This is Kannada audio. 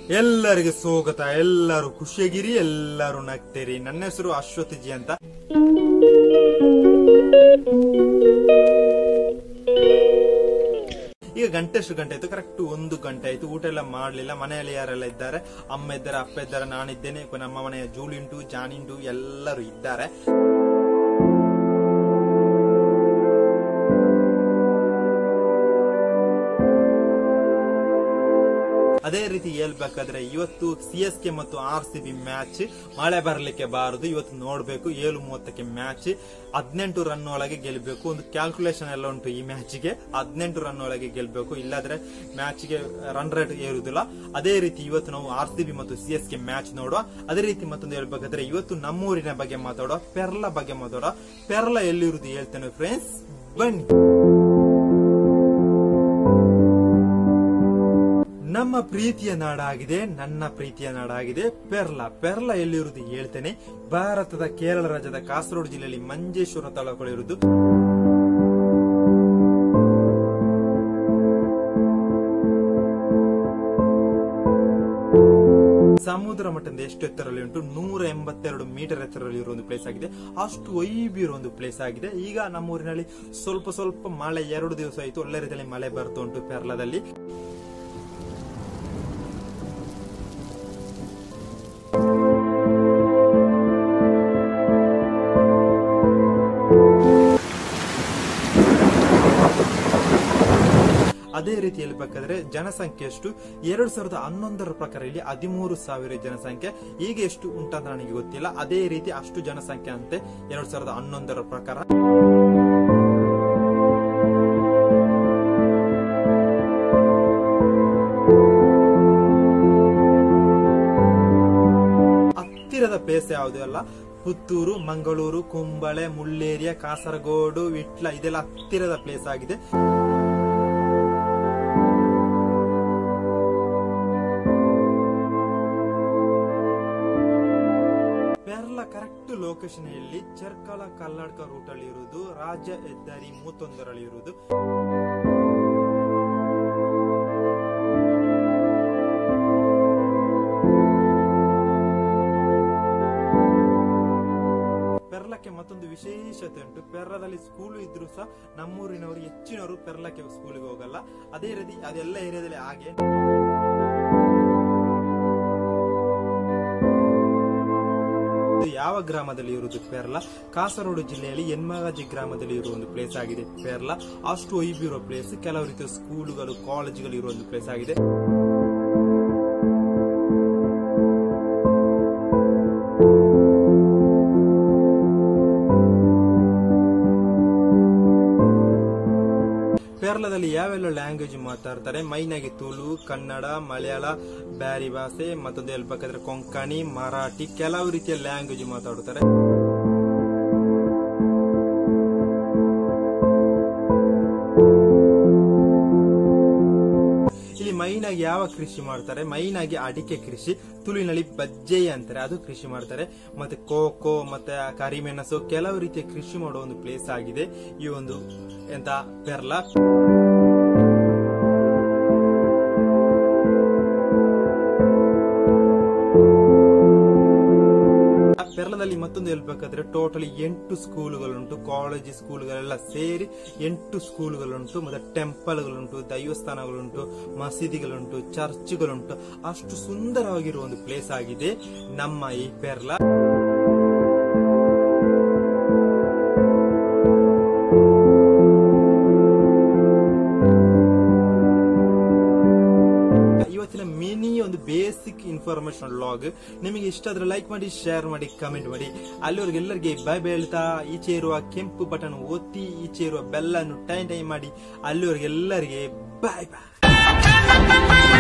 ಎಲ್ಲರಿಗೂ ಸ್ವಾಗತ. ಎಲ್ಲರೂ ಖುಷಿಯಾಗಿರಿ, ಎಲ್ಲರೂ ನಗ್ತೀರಿ. ನನ್ನ ಹೆಸರು ಅಶ್ವಥ್ ಜಿ ಅಂತ. ಈಗ ಗಂಟೆಷ್ಟು ಗಂಟೆ ಆಯ್ತು? ಕರೆಕ್ಟ್ 1 ಗಂಟೆ ಆಯ್ತು. ಊಟ ಎಲ್ಲ ಮಾಡ್ಲಿಲ್ಲ. ಮನೆಯಲ್ಲಿ ಯಾರೆಲ್ಲ ಇದ್ದಾರೆ? ಅಮ್ಮ ಇದ್ದಾರೆ, ಅಪ್ಪ ಇದ್ದಾರೆ, ನಾನಿದ್ದೇನೆ. ನಮ್ಮ ಮನೆಯ ಜೂಲಿಂಟು, ಜಾನಿಂಟು ಎಲ್ಲರೂ ಇದ್ದಾರೆ. ಅದೇ ರೀತಿ ಹೇಳ್ಬೇಕಾದ್ರೆ ಇವತ್ತು CSK ಮತ್ತು RCB ಮ್ಯಾಚ್. ಮಳೆ ಬರ್ಲಿಕ್ಕೆ ಬಾರದು, ಇವತ್ತು ನೋಡ್ಬೇಕು. 7:30ಕ್ಕೆ ಮ್ಯಾಚ್. 18 ರನ್ ಒಳಗೆ ಗೆಲ್ಬೇಕು. ಒಂದು ಕ್ಯಾಲ್ಕುಲೇಷನ್ ಎಲ್ಲ ಉಂಟು ಈ ಮ್ಯಾಚ್ಗೆ. 18 ರನ್ ಒಳಗೆ ಗೆಲ್ಬೇಕು, ಇಲ್ಲಾದ್ರೆ ಮ್ಯಾಚ್ಗೆ ರನ್ ರೇಟ್ ಏರುದಿಲ್ಲ. ಅದೇ ರೀತಿ ಇವತ್ತು ನಾವು RCB ಮತ್ತು CSK ಮ್ಯಾಚ್ ನೋಡುವ. ಅದೇ ರೀತಿ ಮತ್ತೊಂದು ಹೇಳ್ಬೇಕಾದ್ರೆ ಇವತ್ತು ನಮ್ಮೂರಿನ ಬಗ್ಗೆ ಮಾತಾಡುವ, ಪೆರ್ಲ ಬಗ್ಗೆ ಮಾತಾಡುವ. ಪೆರ್ಲ ಎಲ್ಲಿರುವುದು ಹೇಳ್ತೇನೆ ಫ್ರೆಂಡ್ಸ್, ಬನ್ನಿ. ನಮ್ಮ ಪ್ರೀತಿಯ ನಾಡಾಗಿದೆ, ನನ್ನ ಪ್ರೀತಿಯ ನಾಡಾಗಿದೆ ಪೆರ್ಲ. ಪೆರ್ಲ ಎಲ್ಲಿರುವುದು ಹೇಳ್ತೇನೆ. ಭಾರತದ ಕೇರಳ ರಾಜ್ಯದ ಕಾಸರಗೋಡು ಜಿಲ್ಲೆಯಲ್ಲಿ ಮಂಜೇಶ್ವರ ತಾಲೂಕಲ್ಲಿರುವುದು. ಸಮುದ್ರ ಮಟ್ಟದಿಂದ ಎಷ್ಟು ಎತ್ತರಲ್ಲಿ ಉಂಟು? 182 ಮೀಟರ್ ಎತ್ತರಲ್ಲಿ ಇರುವ ಒಂದು ಪ್ಲೇಸ್ ಆಗಿದೆ. ಅಷ್ಟು ವೈಬಿ ಇರುವ ಒಂದು ಪ್ಲೇಸ್ ಆಗಿದೆ. ಈಗ ನಮ್ಮೂರಿನಲ್ಲಿ ಸ್ವಲ್ಪ ಮಳೆ 2 ದಿವಸ ಆಯಿತು. ಒಳ್ಳೆ ರೀತಿಯಲ್ಲಿ ಮಳೆ ಬರ್ತಾ ಉಂಟು ಪೆರ್ಲದಲ್ಲಿ. ಅದೇ ರೀತಿ ಹೇಳ್ಬೇಕಾದ್ರೆ ಜನಸಂಖ್ಯೆ ಎಷ್ಟು? 2011ರ ಪ್ರಕಾರ ಇಲ್ಲಿ 13,000 ಜನಸಂಖ್ಯೆ. ಈಗ ಎಷ್ಟು ಉಂಟಂತ ನನಗೆ ಗೊತ್ತಿಲ್ಲ. ಅದೇ ರೀತಿ ಅಷ್ಟು ಜನಸಂಖ್ಯೆ ಅಂತೆ 2011ರ ಪ್ರಕಾರ. ಹತ್ತಿರದ ಪ್ಲೇಸ್ ಯಾವುದು ಅಲ್ಲ, ಪುತ್ತೂರು, ಮಂಗಳೂರು, ಕುಂಬಳೆ, ಮುಳ್ಳೇರಿಯ, ಕಾಸರಗೋಡು, ವಿಟ್ಲ ಇದೆಲ್ಲ ಹತ್ತಿರದ ಪ್ಲೇಸ್ ಆಗಿದೆ. ಕರೆಕ್ಟ್ ಲೊಕೇಶನ್ ಇಲ್ಲಿ ಚೆರ್ಕಲ ಕಲ್ಲಡ್ಕ ರೂಟ್ ಅಲ್ಲಿ ಇರುವುದು. ರಾಜ್ಯ ಹೆದ್ದಾರಿ 31ರಲ್ಲಿ ಇರುವುದು. ಪೆರ್ಲಕ್ಕೆ ಮತ್ತೊಂದು ವಿಶೇಷತೆ ಉಂಟು. ಪೆರ್ಲದಲ್ಲಿ ಸ್ಕೂಲ್ ಇದ್ರು ಸಹ ನಮ್ಮೂರಿನವರು ಹೆಚ್ಚಿನವರು ಪೆರ್ಲಕ್ಕೆ ಸ್ಕೂಲ್ಗೆ ಹೋಗಲ್ಲ. ಅದೇ ರೀತಿ ಅದೆಲ್ಲ ಏರಿಯಾದಲ್ಲಿ ಹಾಗೆ. ಯಾವ ಗ್ರಾಮದಲ್ಲಿ ಇರುವುದು ಪೆರ್ಲ? ಕಾಸರಗೋಡು ಜಿಲ್ಲೆಯಲ್ಲಿ ಎನ್ಮಗಾಜಿ ಗ್ರಾಮದಲ್ಲಿ ಇರುವ ಒಂದು ಪ್ಲೇಸ್ ಆಗಿದೆ ಪೆರ್ಲ. ಅಷ್ಟು ವೈಬ್ ಇರುವ ಪ್ಲೇಸ್. ಕೆಲವು ರೀತಿಯ ಸ್ಕೂಲುಗಳು, ಕಾಲೇಜುಗಳು ಇರುವ ಒಂದು ಪ್ಲೇಸ್ ಆಗಿದೆ. ಕೇರಳದಲ್ಲಿ ಯಾವೆಲ್ಲ ಲ್ಯಾಂಗ್ವೇಜ್ ಮಾತಾಡ್ತಾರೆ? ಮೈನ್ ಆಗಿ ತುಳು, ಕನ್ನಡ, ಮಲಯಾಳ, ಬ್ಯಾರಿ ಭಾಷೆ, ಮತ್ತೊಂದು ಹೇಳ್ಬೇಕಾದ್ರೆ ಕೊಂಕಣಿ, ಮರಾಠಿ, ಕೆಲವು ರೀತಿಯ ಲ್ಯಾಂಗ್ವೇಜ್ ಮಾತಾಡುತ್ತಾರೆ. ಇಲ್ಲಿ ಮೈನ್ ಆಗಿ ಯಾವ ಕೃಷಿ ಮಾಡ್ತಾರೆ? ಮೈನ್ ಆಗಿ ಅಡಿಕೆ ಕೃಷಿ. ತುಳುವಿನಲ್ಲಿ ಬಜ್ಜೆ ಅಂತಾರೆ, ಅದು ಕೃಷಿ ಮಾಡ್ತಾರೆ. ಮತ್ತೆ ಕೋಕೋ, ಮತ್ತೆ ಕರಿಮೆಣಸು, ಕೆಲವು ರೀತಿಯ ಕೃಷಿ ಮಾಡುವ ಒಂದು ಪ್ಲೇಸ್ ಆಗಿದೆ ಈ ಒಂದು ಎಂತ ಪೆರ್ಲ. ಪೆರ್ಲದಲ್ಲಿ ಮತ್ತೊಂದು ಹೇಳ್ಬೇಕಾದ್ರೆ ಟೋಟಲಿ 8 ಸ್ಕೂಲುಗಳುಂಟು. ಕಾಲೇಜ್ ಸ್ಕೂಲ್ಗಳೆಲ್ಲ ಸೇರಿ 8 ಸ್ಕೂಲ್ಗಳುಂಟು. ಮತ್ತೆ ಟೆಂಪಲ್ಗಳುಂಟು, ದೈವಸ್ಥಾನಗಳುಂಟು, ಮಸೀದಿಗಳುಂಟು, ಚರ್ಚ್ಗಳುಂಟು. ಅಷ್ಟು ಸುಂದರವಾಗಿರುವ ಒಂದು ಪ್ಲೇಸ್ ಆಗಿದೆ ನಮ್ಮ ಈ ಪೆರ್ಲ. ಇವತ್ತಿನ ಮಿನಿ ಒಂದು ಬೇಸಿಕ್ ಇನ್ಫಾರ್ಮೇಶನ್ ವ್ಲಾಗ್. ನಿಮಗೆ ಇಷ್ಟ ಆದ್ರೆ ಲೈಕ್ ಮಾಡಿ, ಶೇರ್ ಮಾಡಿ, ಕಮೆಂಟ್ ಮಾಡಿ. ಅಲ್ಲಿವರೆಗೆ ಎಲ್ಲರಿಗೆ ಬೈ ಬೈ ಹೇಳ್ತಾ, ಈಚೆ ಇರುವ ಕೆಂಪು ಬಟನ್ ಒತ್ತಿ, ಈಚೆ ಇರುವ ಬೆಲ್ ಅನ್ನು ಟೈಮ್ ಮಾಡಿ. ಅಲ್ಲಿವರೆಗೆ ಎಲ್ಲರಿಗೆ ಬೈ ಬೈ.